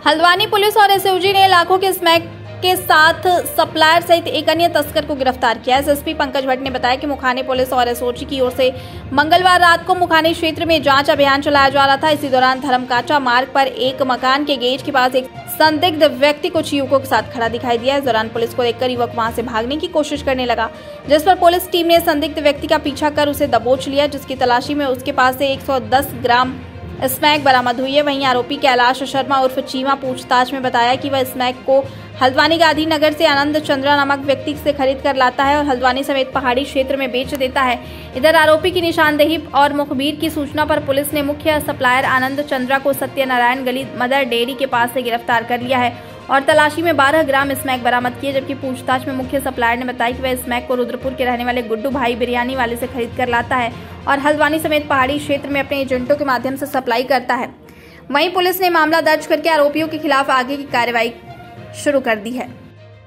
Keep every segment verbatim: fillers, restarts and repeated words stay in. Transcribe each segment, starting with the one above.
Haldwani police और SOG ने लाखों के स्मैक के साथ सप्लायर सहित एक अन्य तस्कर को गिरफ्तार किया। एसएसपी पंकज भट्ट ने बताया कि मुखानी पुलिस और एसओजी की ओर से मंगलवार रात को मुखानी क्षेत्र में जांच अभियान चलाया जा रहा था। इसी दौरान धर्मकाचा मार्ग पर एक मकान के गेट के पास एक संदिग्ध व्यक्ति कुछ युवकों के साथ खड़ा दिखाई दिया। इस दौरान पुलिस को देखकर युवक वहां से भागने की कोशिश करने लगा, जिस पर पुलिस टीम ने संदिग्ध व्यक्ति का पीछा कर उसे दबोच लिया, जिसकी तलाशी में उसके पास से एक सौ दस ग्राम स्मैक बरामद हुई है। वहीं आरोपी कैलाश शर्मा उर्फ चीमा पूछताछ में बताया कि वह स्मैक को हल्द्वानी गांधीनगर से आनंद चंद्रा नामक व्यक्ति से खरीद कर लाता है और हल्द्वानी समेत पहाड़ी क्षेत्र में बेच देता है। इधर आरोपी की निशानदेही और मुखबिर की सूचना पर पुलिस ने मुख्य सप्लायर आनंद चंद्रा को सत्यनारायण गली मदर डेयरी के पास से गिरफ्तार कर लिया है और तलाशी में बारह ग्राम स्मैक बरामद किए। जबकि पूछताछ में मुख्य सप्लायर ने बताया कि वह स्मैक को रुद्रपुर के रहने वाले गुड्डू भाई बिरयानी वाले से खरीद कर लाता है और हल्द्वानी समेत पहाड़ी क्षेत्र में अपने एजेंटों के माध्यम से सप्लाई करता है। वहीं पुलिस ने मामला दर्ज करके आरोपियों के खिलाफ आगे की कार्रवाई शुरू कर दी है।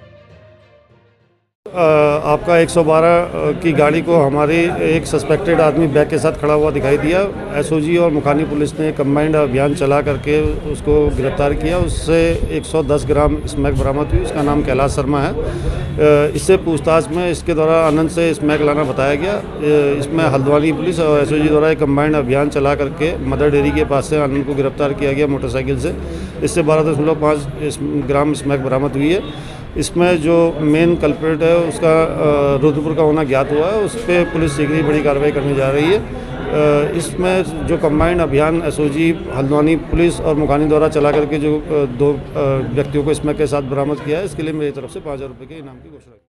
आपका एक सौ बारह की गाड़ी को हमारी एक सस्पेक्टेड आदमी बैग के साथ खड़ा हुआ दिखाई दिया। एसओजी और मुखानी पुलिस ने कंबाइंड अभियान चला करके उसको गिरफ्तार किया। उससे एक सौ दस ग्राम स्मैक बरामद हुई। उसका नाम कैलाश शर्मा है। इससे पूछताछ में इसके द्वारा आनंद से स्मैक लाना बताया गया। इसमें हल्द्वानी पुलिस और एसओजी द्वारा एक कंबाइंड अभियान चला करके मदर डेयरी के पास से आनंद को गिरफ्तार किया गया मोटरसाइकिल से। इससे बारह दशमलव पाँच ग्राम स्मैक बरामद हुई है। इसमें जो मेन कल्प्रिट है उसका रुद्रपुर का होना ज्ञात हुआ है। उस पर पुलिस शीघ्र ही बड़ी कार्रवाई करने जा रही है। इसमें जो कंबाइंड अभियान एसओजी हल्द्वानी पुलिस और मुखानी द्वारा चला करके जो दो व्यक्तियों को स्मैक के साथ बरामद किया है, इसके लिए मेरी तरफ से पाँच हज़ार रुपये के इनाम की घोषणा की।